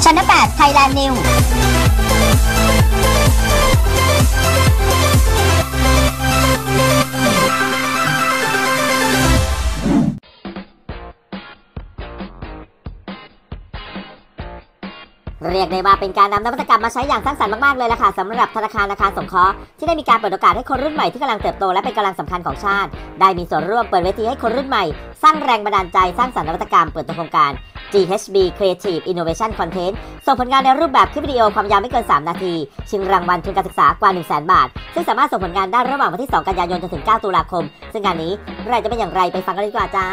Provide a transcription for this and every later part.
ชั้น8 Thailand Newเรียกได้ว่าเป็นการนำนวัตกรรมมาใช้อย่างสร้างสรรค์มากๆเลยล่ะค่ะสำหรับธนาคารอาคารสงเคราะห์ที่ได้มีการเปิดโอกาสให้คนรุ่นใหม่ที่กำลังเติบโตและเป็นกำลังสำคัญของชาติได้มีส่วนร่วมเปิดเวทีให้คนรุ่นใหม่สร้างแรงบันดาลใจสร้างสรรค์นวัตกรรมเปิดตัวโครงการ GHB Creative Innovation Content ส่งผลงานในรูปแบบคลิปวิดีโอความยาวไม่เกิน3นาทีชิงรางวัลทุนการศึกษากว่า 100,000 บาทซึ่งสามารถส่งผลงานได้ระหว่างวันที่2กันยายนจนถึง9ตุลาคมซึ่งงานนี้รายจะเป็นอย่างไรไปฟังกันดีกว่าจ้า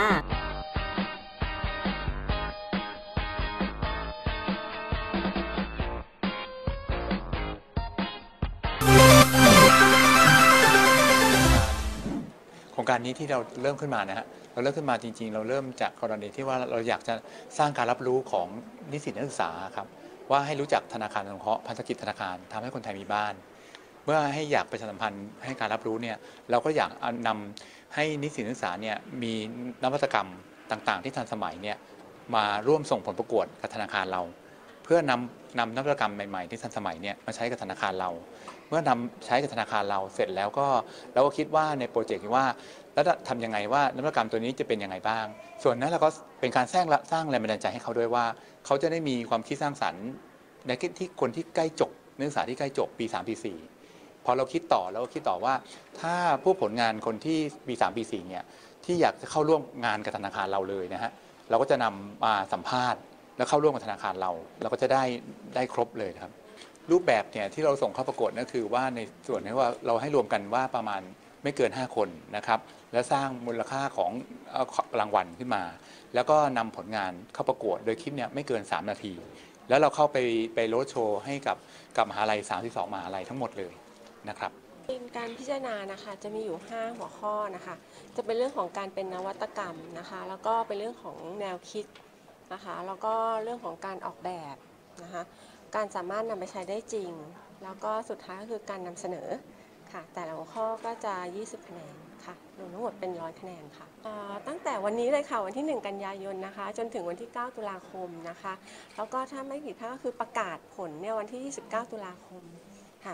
โครงการนี้ที่เราเริ่มขึ้นมานะฮะเราเริ่มขึ้นมาจริงๆเราเริ่มจากกรณีที่ว่าเราอยากจะสร้างการรับรู้ของนิสิตนักศึกษาครับว่าให้รู้จักธนาคารสงเคราะห์พันธกิจธนาคารทำให้คนไทยมีบ้านเมื่อให้อยากประชาสัมพันธ์ให้การรับรู้เนี่ยเราก็อยากนำให้นิสิตนักศึกษาเนี่ยมีนวัตกรรมต่างๆที่ทันสมัยเนี่ยมาร่วมส่งผลประกวดกับธนาคารเราเพื่อนำนวัตกรรมใหม่ๆที่ทันสมัยเนี่ยมาใช้กับธนาคารเราเมื่อนำใช้กับธนาคารเราเสร็จแล้วก็เราก็คิดว่าในโปรเจกต์ว่าแล้วทำยังไงว่านวัตกรรมตัวนี้จะเป็นยังไงบ้างส่วนนั้นเราก็เป็นการสร้างแรงบันดาลใจให้เขาด้วยว่าเขาจะได้มีความคิดสร้างสรรค์ในที่คนที่ใกล้จบนักศึกษาที่ใกล้จบปี3ปี4พอเราคิดต่อแล้วก็คิดต่อว่าถ้าผู้ผลงานคนที่ปี3ปี4เนี่ยที่อยากจะเข้าร่วมงานกับธนาคารเราเลยนะฮะเราก็จะนำมาสัมภาษณ์แล้วเข้าร่วมกับธนาคารเราก็จะได้ครบเลยครับรูปแบบเนี่ยที่เราส่งเข้าประกวดนั่นคือว่าในส่วนนี้ว่าเราให้รวมกันว่าประมาณไม่เกิน5คนนะครับและสร้างมูลค่าของรางวัลขึ้นมาแล้วก็นำผลงานเข้าประกวดโดยคลิปเนี่ยไม่เกิน3นาทีแล้วเราเข้าไปโรดโชว์ให้กับมหาลัย32มหาลัยทั้งหมดเลยนะครับการพิจารณานะคะจะมีอยู่5หัวข้อนะคะจะเป็นเรื่องของการเป็นนวัตกรรมนะคะแล้วก็เป็นเรื่องของแนวคิดนะคะแล้วก็เรื่องของการออกแบบนะคะการสามารถนำไปใช้ได้จริงแล้วก็สุดท้ายก็คือการนำเสนอค่ะแต่ละหัวข้อก็จะ20คะแนนค่ะรวมทั้งหมดเป็น100คะแนนค่ะตั้งแต่วันนี้เลยค่ะวันที่1กันยายนนะคะจนถึงวันที่9ตุลาคมนะคะแล้วก็ถ้าไม่ผิดพลาดก็คือประกาศผลเนี่ยวันที่29ตุลาคมค่ะ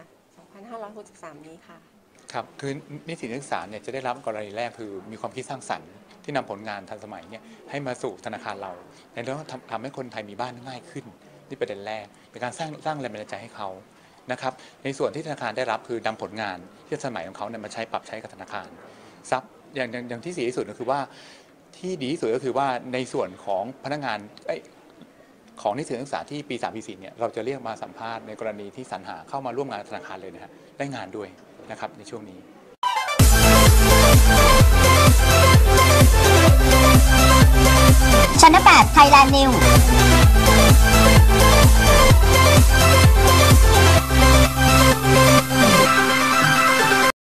2563นี้ค่ะครับคือนิสิตนักศึกษาเนี่ยจะได้รับกรณีแรกคือมีความคิดสร้างสรรค์ที่นำผลงานทันสมัยเนี่ยให้มาสู่ธนาคารเราในเรื่องทำให้คนไทยมีบ้านง่ายขึ้นนี่ประเด็นแรกเป็นการสร้างแรงบันดาลใจให้เขานะครับในส่วนที่ธนาคารได้รับคือนำผลงานที่สมัยของเขาเนี่ยมาใช้ปรับใช้กับธนาคารซับอย่างที่ดีที่สุดก็คือว่าที่ดีที่สุดก็คือว่าในส่วนของพนักงานของนิสิตนักศึกษาที่ปี3ปี4เนี่ยเราจะเรียกมาสัมภาษณ์ในกรณีที่สรรหาเข้ามาร่วมงานธนาคารเลยนะฮะได้งานด้วยนะครับในช่วงนี้ชั้น8 Thailand New